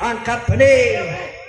angkat bening.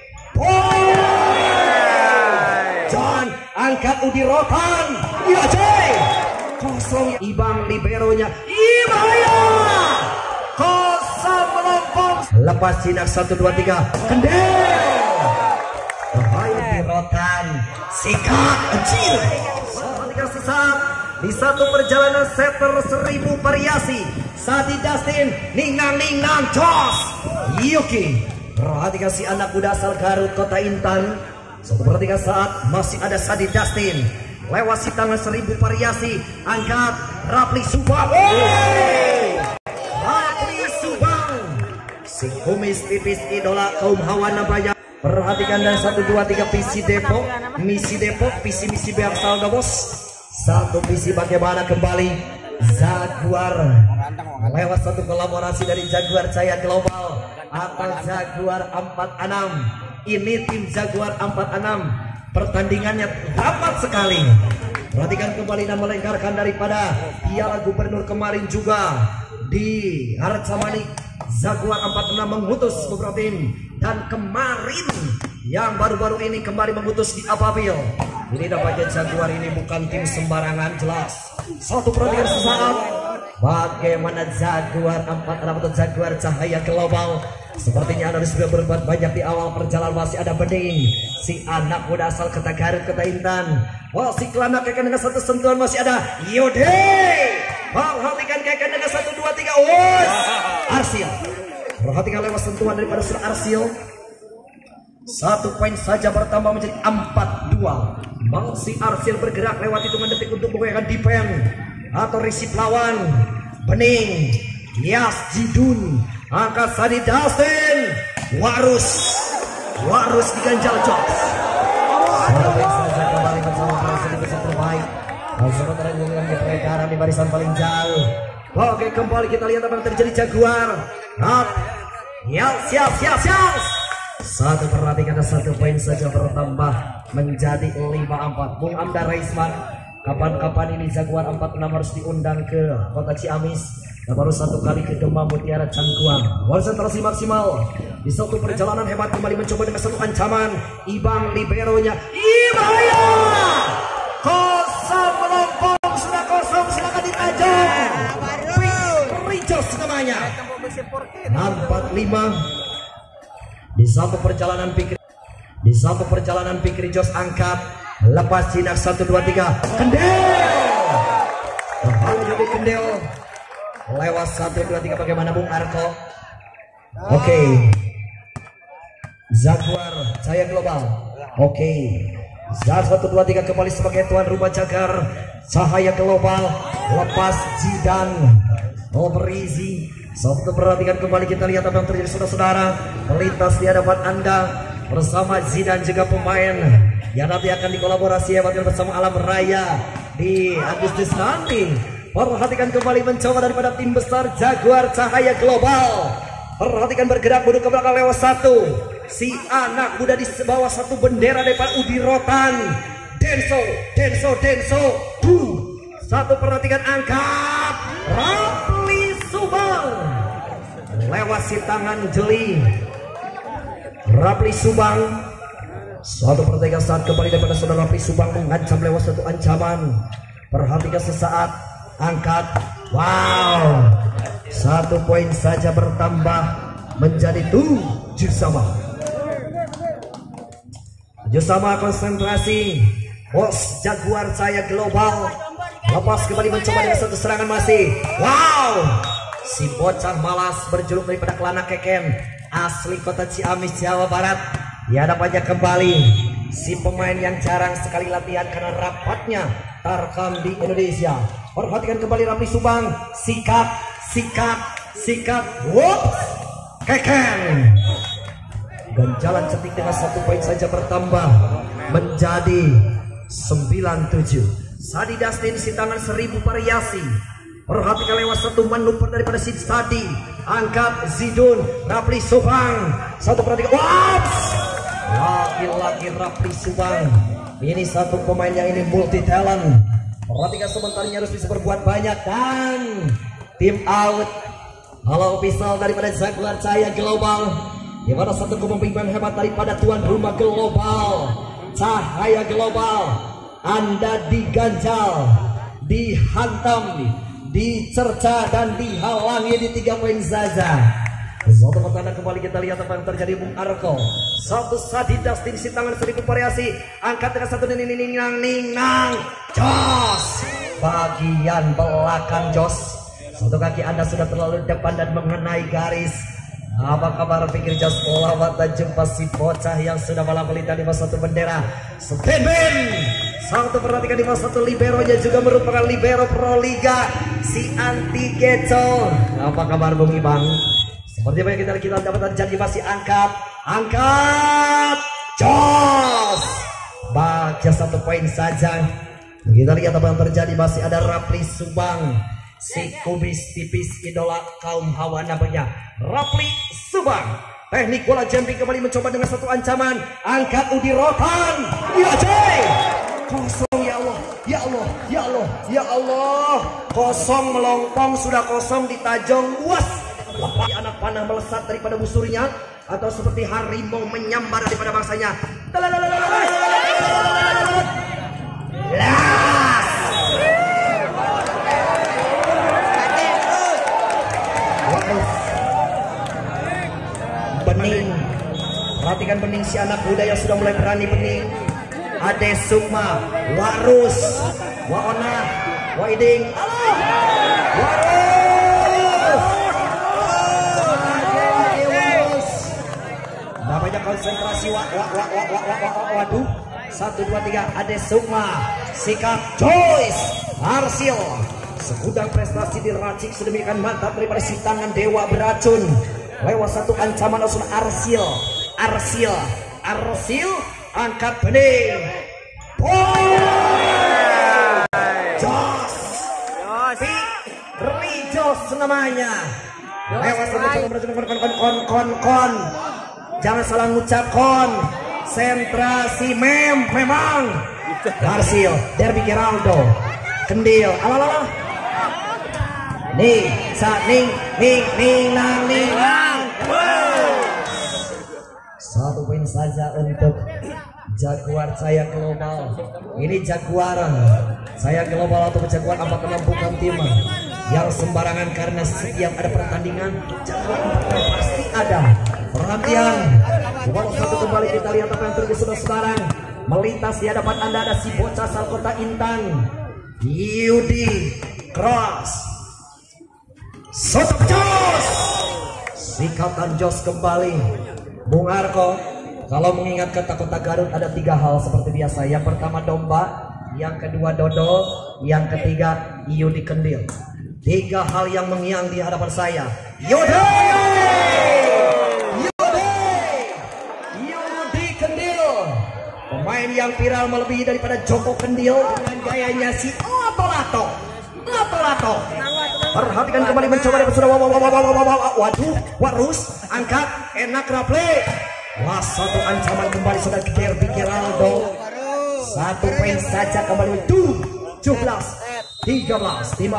John angkat Udi Rotan. Ya coy. Kosong Ibang liberonya. Ibaya. Kosong melompong. Lepas jinak 1 2 3. Kendel. Udi Rotan. Sikat kecil. Ketika sesak di satu perjalanan setter 1000 variasi. Sadi Dustin ningang jos Yuki. Perhatikan si anak muda asal Garut Kota Intan. Perhatikan saat masih ada Sadi Dustin lewat si tangan 1000 variasi. Angkat Rapli Subang. Rapli Subang, si kumis tipis idola kaum hawa nabaya. Perhatikan dan 1 2 3 PC Depok, misi Depok, misi Beaksal Bos. Satu visi bagaimana kembali Jaguar lewat satu kolaborasi dari Jaguar Jaya Global atau Jaguar 46. Ini tim Jaguar 46, pertandingannya dapat sekali. Perhatikan kembali dan melengkarkan daripada Piala Gubernur kemarin juga di Harjamani. Jaguar 46 mengutus beberapa tim, dan kemarin yang baru-baru ini kembali mengutus di Apabil. Ini dapatnya Jaguar ini bukan tim sembarangan, jelas. Satu perhatikan sesaat bagaimana Jaguar 46 atau Jaguar Cahaya Global. Sepertinya Anda sudah berbuat banyak di awal perjalanan. Masih ada Bening, si anak muda asal Kota Garut Kota Intan. Wah, si Kelana Keken dengan satu sentuhan. Masih ada Yode. Perhatikan Keken dengan 1 2 3. Arsil. Perhatikan lewat sentuhan daripada Sur Arsil. 1 poin saja bertambah menjadi 4-2. Masih Arsil bergerak lewat hitungan detik untuk menggunakan defend atau receive lawan. Bening, Yas Jidun, angkat Sadi Dustin, Warus diganjal Jobs. Saja kembali bersama para sedikit terbaik. Sementara dengan peredaran di barisan paling jauh. Oke, kembali kita lihat apa yang terjadi Jaguar. Siap. Satu perhatikan, 1 poin saja bertambah menjadi 5-4. Bung Amda Raisman, kapan-kapan ini Jaguar 46 harus diundang ke Kota Ciamis. Dan baru 1 kali ke Demam Mutiara Cangkuang. Konsentrasi maksimal di satu perjalanan hebat, kembali mencoba dengan satu ancaman. Ibang liberonya Ibaya. Kosong melompong, sudah kosong, silakan ditajam. Rijos namanya. 4-5. Di satu perjalanan pikir Jos angkat, lepas jinak 1 2 3. Kendel lewat 1 2 3. Bagaimana Bung Arko? Oke. Jaguar Jaya Global. Oke. 1 2 3 kembali sebagai tuan rumah Jaguar Cahaya Global. Lepas Jidan Berisi. Satu perhatikan kembali, kita lihat apa yang terjadi saudara-saudara. Melintas di hadapan Anda bersama Zidan juga pemain yang nanti akan dikolaborasi hebatkan bersama Alam Raya di Agustus nanti. Perhatikan kembali mencoba daripada tim besar Jaguar Cahaya Global. Perhatikan bergerak mundur ke belakang lewat 1. Si anak muda di bawah 1 bendera daripada Udi Rotan. Denso. Satu perhatikan angkat. Rapli Subang lewat si tangan jeli. Rapli Subang. Suatu pertandingan saat kembali daripada saudara Rapli Subang mengancam lewat 1 ancaman. Perhatikan sesaat angkat. Wow. 1 poin saja bertambah menjadi 7 sama. Konsentrasi. Bos Jaguar Jaya Global lepas kembali mencoba dengan 1 serangan masih. Wow. Si bocah malas berjuluk daripada Kelana Keken asli Kota Ciamis Jawa Barat. Di hadapannya kembali si pemain yang jarang sekali latihan karena rapatnya tarkam di Indonesia. Perhatikan kembali Rapli Subang. Sikat. Whoops. Keken. Ganjalan cetik dengan 1 poin saja bertambah menjadi 9-7. Sadi Dustin si tangan 1000 variasi. Perhatikan lewat 1 manuver daripada si Sadi. Angkat Zidun. Rapli Subang. 1 perhatikan. Whoops. Lagi-lagi Rapli Subang. Ini 1 pemain yang ini multi talent. Perhatikan sementaranya harus bisa berbuat banyak. Dan tim out. Halo official daripada Jaguar Jaya Global. Di mana satu kepemimpinan hebat daripada tuan rumah global, Cahaya Global. Anda diganjal, dihantam, dicerca dan dihalangi di 3 poin saja. Satu pertanda kembali kita lihat apa yang terjadi Bung Arko. Satu sadi Dustin si tangan 1000 variasi. Angkat dengan satu ninang jos. Bagian belakang jos. Satu kaki Anda sudah terlalu depan dan mengenai garis. Apa kabar pikir jos lawat dan jumpa si bocah yang sudah malam melintang di bawah satu bendera. Stenben. Satu perhatikan di bawah satu liberonya juga merupakan libero Pro Liga si Anti Gecol. Apa kabar Bung Ibang? Seperti apa yang kita dapat terjadi masih angkat jos. Baca 1 poin saja. Kita lihat apa yang terjadi masih ada Rapli Subang. Si kubis tipis idola kaum hawa namanya Rapli Subang. Teknik bola jumping kembali mencoba dengan satu ancaman. Angkat Udi Rotan. Ya Jay. Kosong ya Allah. Ya Allah. Ya Allah. Ya Allah. Kosong melompong sudah kosong di Tajong luas. Lepas anak panah melesat daripada musuhnya atau seperti harimau menyambar daripada bangsanya. Bening, perhatikan Bening si anak muda yang sudah mulai berani. Bening, Ade Sukma, Warus, Waona, Waiding, Warus. Namanya konsentrasi. Waduh. 1, 2, 3. Ade Sukma, sikap Joyce, Arsil. Segudang prestasi diracik sedemikian mantap daripada si tangan dewa beracun. Lewat satu ancaman langsung Arsil, angkat Bening. Jos, Rijos namanya. Lewat satu kon. Jangan salah ngucap kon. Sentrasi memang. Arsil, Derby Geraldo, Kendil, ala. Ning. 1 poin saja untuk Jaguar Cahaya Global. Ini Jaguar Cahaya Global atau Jaguar apakah mampu tim yang sembarangan karena setiap ada pertandingan Jaguar pasti ada. Perhatian. Bola satu kembali kita lihat apa yang terjadi sudah sekarang. Melintas di hadapan Anda ada si bocah asal kota Intan. Yudi Cross. Sotok Jos. Sikatan Jos kembali. Bung Arko, kalau mengingat kota Garut ada 3 hal seperti biasa. Yang pertama domba, yang kedua dodol, yang ketiga Yudi Kendil. 3 hal yang mengiang di hadapan saya. Yudi Kendil, pemain yang viral melebihi daripada Joko Kendil dengan gayanya si Lato-Lato. Perhatikan kembali mencoba dari sudah. Waduh, Warus angkat enak Rapli. Wah, satu ancaman kembali sudah Derby Geraldo. 1 poin saja kembali 17-13 tim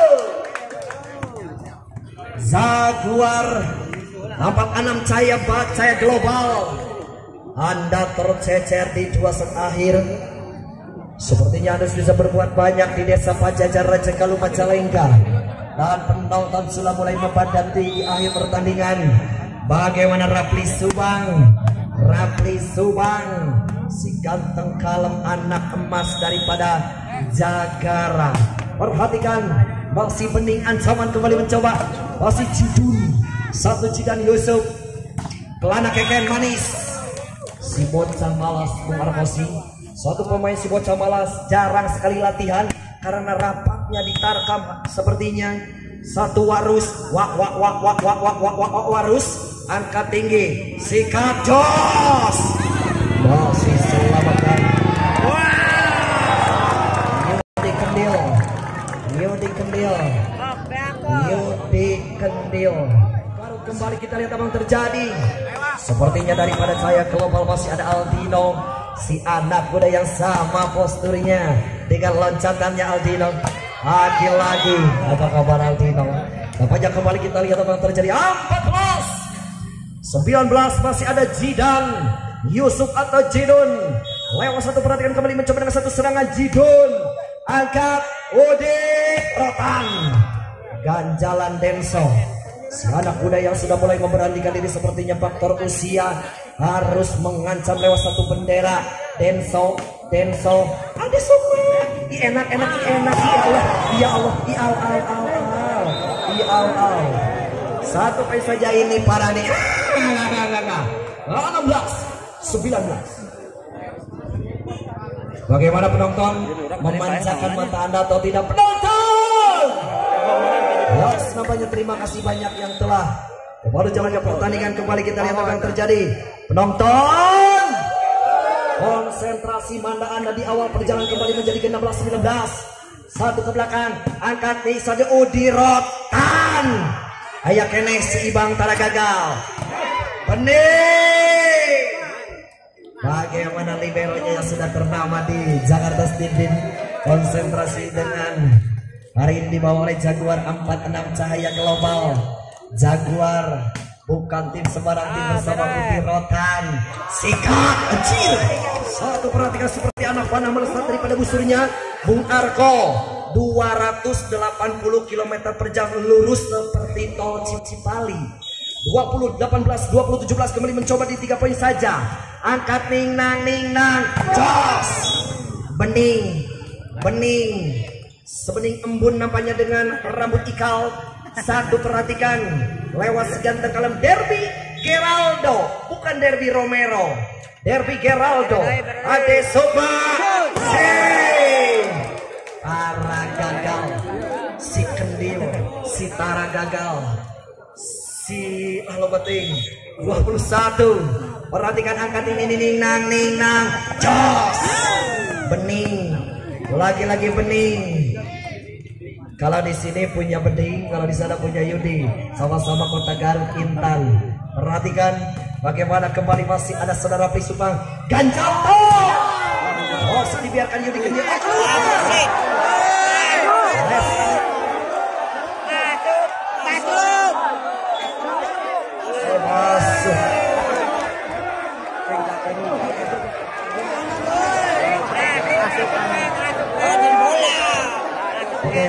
Jaguar nampak 6 Cahaya Global. Anda tercecer di 2 set akhir. Sepertinya Anda bisa berbuat banyak di desa Pajajar Raja Galuh Majalengka. Dan penonton sudah mulai membadati di akhir pertandingan. Bagaimana Rapli Subang, si ganteng kalem anak emas daripada Jagara. Perhatikan masih Bening ancaman kembali mencoba. Masih Jidun, 1 Jidan Yusuf, Kelana Keken manis. Si bocah malas Bung Arkosi. Suatu pemain si bocah malas jarang sekali latihan karena rapatnya ditarkam sepertinya. 1 Warus, Warus angkat tinggi, sikap Jos. Masih selamatkan. Yudi Kendil. Baru kembali kita lihat apa yang terjadi. Sepertinya daripada Cahaya Global masih ada Aldino, si anak muda yang sama posturnya dengan loncatannya Aldino. Lagi-lagi apa kabar Aldino? Nampaknya kembali kita lihat apa yang terjadi. 14 19 masih ada Jidan Yusuf atau Jidun. Lewat satu, perhatikan kembali mencoba dengan satu serangan Jidun. Angkat Udik Rotan. Ganjalan Denso. Si anak muda yang sudah mulai memberanikan diri, sepertinya faktor usia harus mengancam lewat satu bendera. Denso ada semua. Enak ya Allah, ya Allah, ya Allah. Satu kali saja ini parade. 16-19. Bagaimana penonton? Memanjakan mata Anda atau tidak, penonton? Yes, nampaknya terima kasih banyak yang telah baru jalannya pertandingan. Kembali kita lihat apa yang terjadi. Penonton, konsentrasi mata Anda di awal perjalanan kembali menjadi 16-19. Satu ke belakang, angkat di sode Udi Rotan. Ayah kene si Ibang tara gagal. Bening. Bagaimana liberonya yang sudah ternama di Jakarta Stadium. Konsentrasi dengan hari ini dibawa oleh Jaguar 46 Cahaya Global. Jaguar bukan tim sembarang, tim bersama Udi Rotan. Sikat kecil. Satu, perhatikan seperti anak panah melesat daripada busurnya. Bung Arko 280 km per jam lurus seperti tol Cipali. 20-18, 20-17 kembali mencoba di 3 poin saja. Angkat ning nang jos. Bening sebening embun nampaknya dengan rambut ikal. Satu, perhatikan lewat seganteng kalem Derby Geraldo, bukan Derby Romero, Derby Geraldo. Ade Soba Tara gagal, si Kendil, si Tara gagal, si Alobating 21. Perhatikan angkat ini nang jos. Bening, lagi-lagi bening. Kalau di sini punya Bening, kalau di sana punya Yudi, sama-sama Kota Garut Intan. Perhatikan bagaimana kembali masih ada saudara Pisupang Ganjanto. Oh, dibiarkan Yudi kenyang. Masuk. Oke.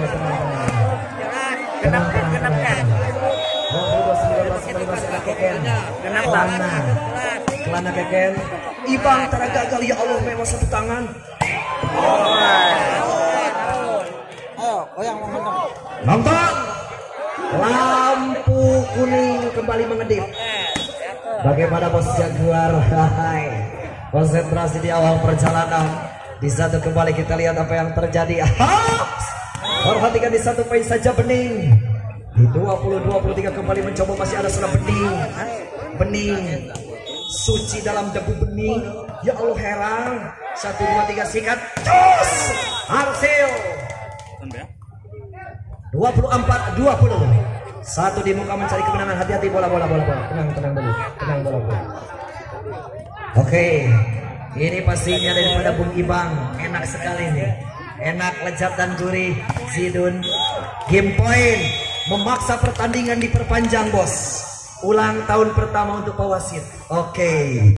Kelana keken. Ibang tara gagal, ya Allah, memang satu tangan. Nonton. Lampu kuning kembali mengedip. Bagaimana bos Jaguar? Hai. Konsentrasi di awal perjalanan. Di satu kembali kita lihat apa yang terjadi. Perhatikan di satu poin saja Bening. Di 20-23 kembali mencoba, masih ada sudah Bening. Suci dalam debu Bening. Ya Allah, heran. 1, 2, 3 sikat. Cus. Hasil 24-20. Satu di muka mencari kemenangan. Hati-hati bola. Tenang bola. Oke. Ini pastinya daripada Bung Ibang. Enak sekali nih. Enak, lezat dan gurih. Zidun game point, memaksa pertandingan diperpanjang bos. Ulang tahun pertama untuk Pak Wasit. Oke.